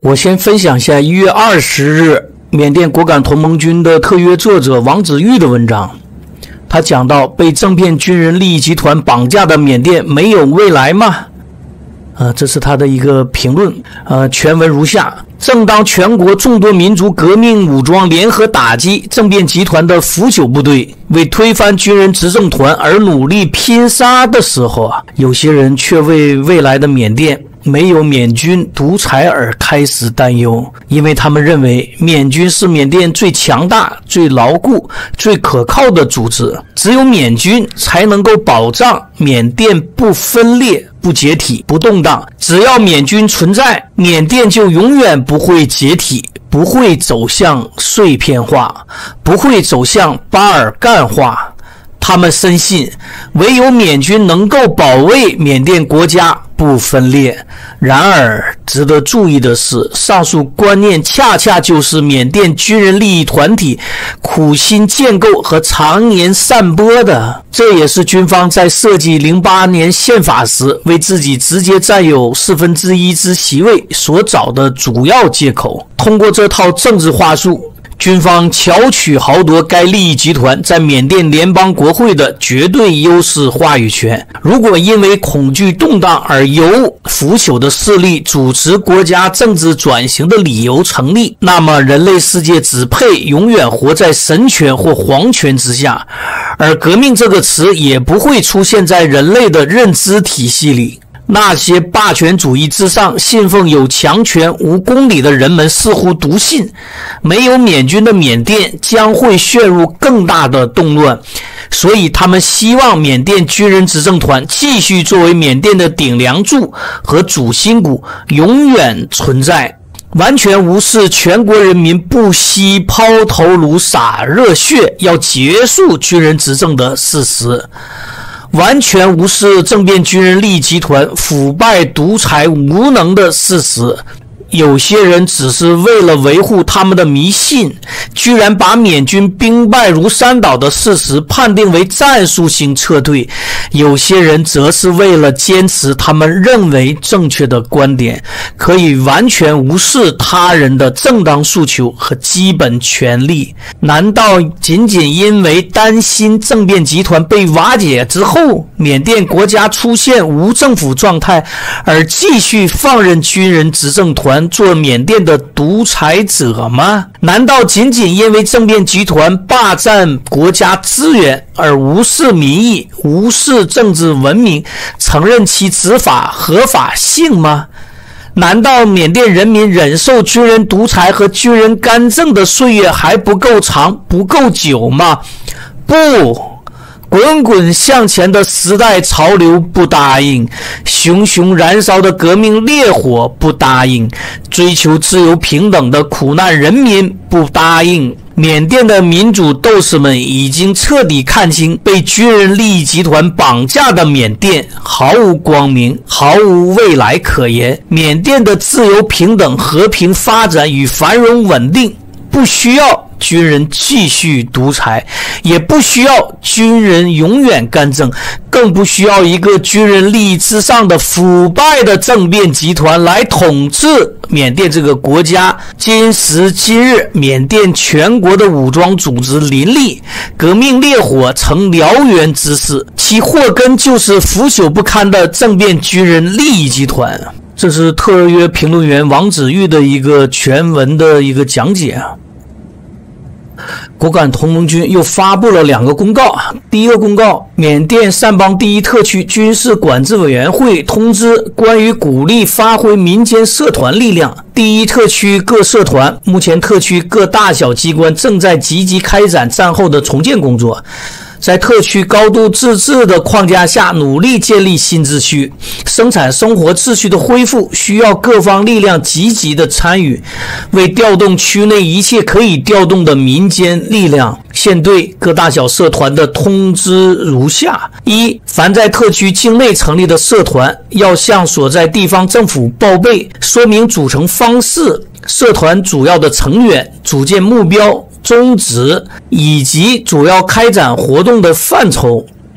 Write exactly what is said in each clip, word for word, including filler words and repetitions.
我先分享一下一月二十日缅甸果敢同盟军的特约作者王子玉的文章。他讲到被政变军人利益集团绑架的缅甸没有未来吗？呃，这是他的一个评论。呃，全文如下：正当全国众多民族革命武装联合打击政变集团的腐朽部队，为推翻军人执政团而努力拼杀的时候啊，有些人却为未来的缅甸没有缅军独裁而开始担忧，因为他们认为缅军是缅甸最强大、最牢固、最可靠的组织，只有缅军才能够保障缅甸不分裂、不解体、不动荡。只要缅军存在，缅甸就永远不会解体，不会走向碎片化，不会走向巴尔干化。他们深信，唯有缅军能够保卫缅甸国家不分裂。然而，值得注意的是，上述观念恰恰就是缅甸军人利益团体苦心建构和常年散播的。这也是军方在设计零八年宪法时为自己直接占有四分之一之席位所找的主要借口。通过这套政治话术，军方巧取豪夺该利益集团在缅甸联邦国会的绝对优势话语权。如果因为恐惧动荡而由腐朽的势力主持国家政治转型的理由成立，那么人类世界只配永远活在神权或皇权之下，而革命这个词也不会出现在人类的认知体系里。那些霸权主义之上、信奉有强权无公理的人们似乎笃信，没有缅军的缅甸将会陷入更大的动乱，所以他们希望缅甸军人执政团继续作为缅甸的顶梁柱和主心骨，永远存在，完全无视全国人民不惜抛头颅洒热血要结束军人执政的事实，完全无视政变军人利益集团腐败独裁无能的事实。有些人只是为了维护他们的迷信，居然把缅军兵败如山倒的事实判定为战术性撤退。有些人则是为了坚持他们认为正确的观点，可以完全无视他人的正当诉求和基本权利。难道仅仅因为担心政变集团被瓦解之后，缅甸国家出现无政府状态，而继续放任军人执政团做缅甸的独裁者吗？难道仅仅因为政变集团霸占国家资源而无视民意、无视政治文明，承认其执法合法性吗？难道缅甸人民忍受军人独裁和军人干政的岁月还不够长、不够久吗？不，滚滚向前的时代潮流不答应，熊熊燃烧的革命烈火不答应，追求自由平等的苦难人民不答应。缅甸的民主斗士们已经彻底看清，被军人利益集团绑架的缅甸毫无光明，毫无未来可言。缅甸的自由平等、和平发展与繁荣稳定不需要军人继续独裁，也不需要军人永远干政，更不需要一个军人利益之上的腐败的政变集团来统治缅甸这个国家。今时今日，缅甸全国的武装组织林立，革命烈火呈燎原之势，其祸根就是腐朽不堪的政变军人利益集团。这是特约评论员王子玉的一个全文的一个讲解啊。果敢同盟军又发布了两个公告。第一个公告，缅甸善邦第一特区军事管制委员会通知关于鼓励发挥民间社团力量。第一特区各社团，目前特区各大小机关正在积极开展战后的重建工作，在特区高度自治的框架下努力建立新秩序。生产生活秩序的恢复需要各方力量积极的参与，为调动区内一切可以调动的民间力量。现对各大小社团的通知如下：一、凡在特区境内成立的社团，要向所在地方政府报备，说明组成方式、社团主要的成员、组建目标、宗旨以及主要开展活动的范畴。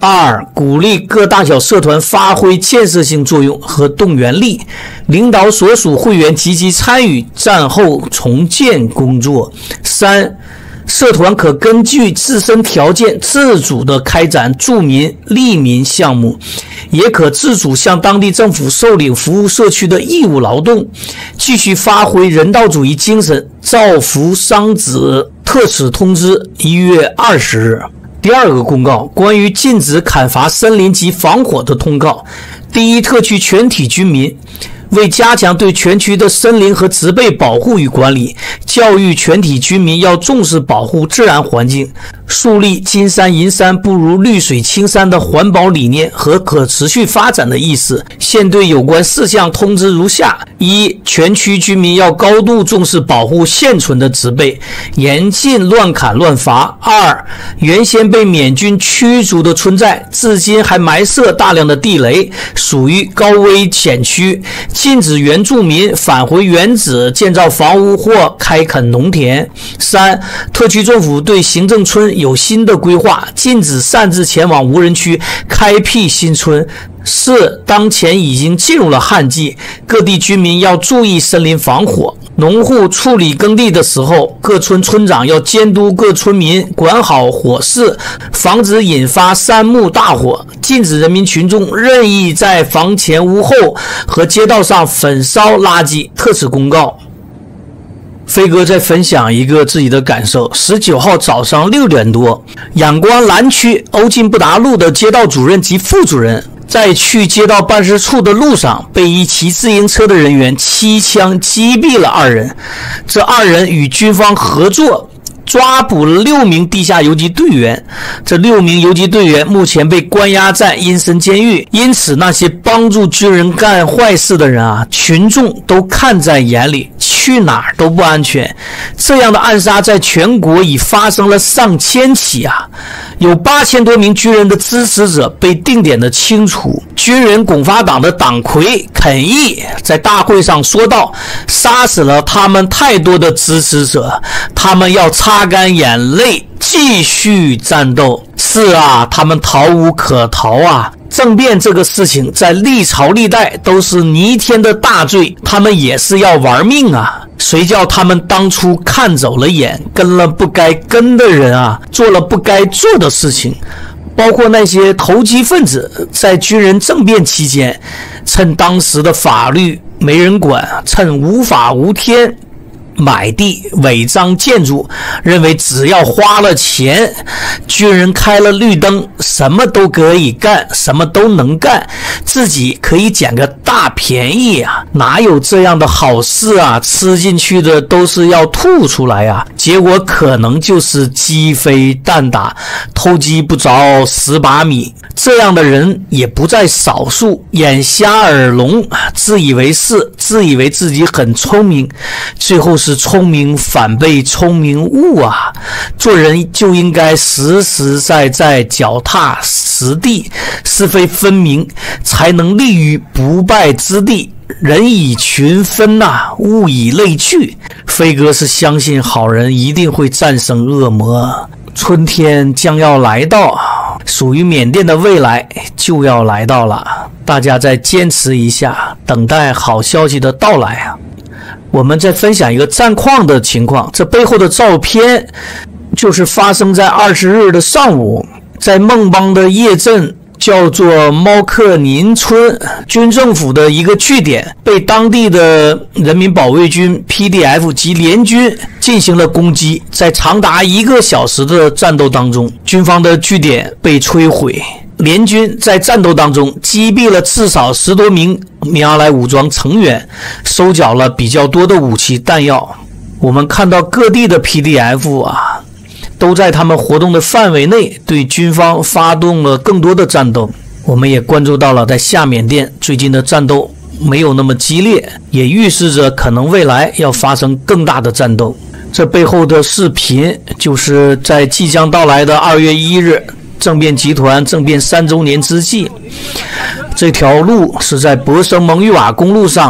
二、鼓励各大小社团发挥建设性作用和动员力，领导所属会员积极参与战后重建工作。三、社团可根据自身条件自主地开展助民利民项目，也可自主向当地政府受领服务社区的义务劳动，继续发挥人道主义精神，造福桑梓。特此通知一月二十日。第二个公告，关于禁止砍伐森林及防火的通告。第一特区全体居民为加强对全区的森林和植被保护与管理，教育全体居民要重视保护自然环境，树立金山银山不如绿水青山的环保理念和可持续发展的意识，现对有关事项通知如下：一、全区居民要高度重视保护现存的植被，严禁乱砍乱伐；二、原先被缅军驱逐的村寨，至今还埋设大量的地雷，属于高危险区，禁止原住民返回原址建造房屋或开垦农田。三、特区政府对行政村有新的规划，禁止擅自前往无人区开辟新村。四、当前已经进入了旱季，各地居民要注意森林防火。农户处理耕地的时候，各村村长要监督各村民管好火势，防止引发山木大火，禁止人民群众任意在房前屋后和街道上焚烧垃圾。特此公告。飞哥再分享一个自己的感受。十九号早上六点多，仰光蓝区欧进布达路的街道主任及副主任在去街道办事处的路上，被一骑自行车的人员七枪击毙了二人。这二人与军方合作抓捕了六名地下游击队员，这六名游击队员目前被关押在阴森监狱。因此那些帮助军人干坏事的人啊，群众都看在眼里，去哪儿都不安全。这样的暗杀在全国已发生了上千起啊，有八千多名军人的支持者被定点的清除。军人拱发党的党魁肯义在大会上说道，杀死了他们太多的支持者，他们要擦干眼泪继续战斗。是啊，他们逃无可逃啊。政变这个事情在历朝历代都是弥天的大罪，他们也是要玩命啊。谁叫他们当初看走了眼，跟了不该跟的人啊，做了不该做的事情。包括那些投机分子在军人政变期间，趁当时的法律没人管，趁无法无天买地违章建筑，认为只要花了钱，军人开了绿灯，什么都可以干，什么都能干，自己可以捡个大便宜啊！哪有这样的好事啊？吃进去的都是要吐出来啊！结果可能就是鸡飞蛋打，偷鸡不着蚀把米。这样的人也不在少数，眼瞎耳聋，自以为是，自以为自己很聪明，最后是聪明反被聪明误啊！做人就应该实实在在，脚踏实地，是非分明，才能立于不败之地。人以群分呐、啊，物以类聚。飞哥是相信好人一定会战胜恶魔，春天将要来到，属于缅甸的未来就要来到了，大家再坚持一下，等待好消息的到来啊！我们再分享一个战况的情况，这背后的照片就是发生在二十日的上午，在孟邦的叶镇叫做猫克宁村，军政府的一个据点被当地的人民保卫军 P D F 及联军进行了攻击，在长达一个小时的战斗当中，军方的据点被摧毁，联军在战斗当中击毙了至少十多名米阿莱武装成员，收缴了比较多的武器弹药。我们看到各地的 P D F 啊，都在他们活动的范围内对军方发动了更多的战斗。我们也关注到了在下缅甸最近的战斗没有那么激烈，也预示着可能未来要发生更大的战斗。这背后的视频就是在即将到来的二月一日政变集团政变三周年之际，这条路是在博生蒙语瓦公路上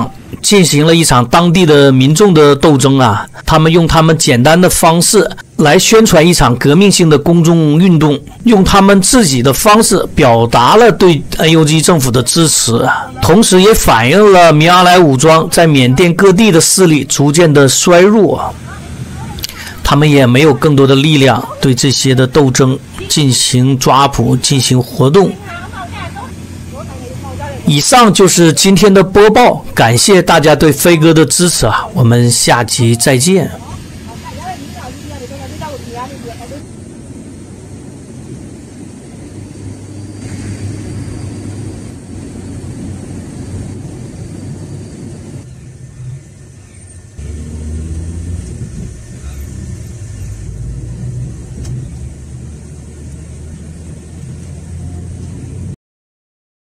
进行了一场当地的民众的斗争啊。他们用他们简单的方式来宣传一场革命性的公众运动，用他们自己的方式表达了对 N U G 政府的支持，同时也反映了米阿莱武装在缅甸各地的势力逐渐的衰弱。他们也没有更多的力量对这些的斗争进行抓捕、进行活动。以上就是今天的播报，感谢大家对飞哥的支持啊，我们下集再见。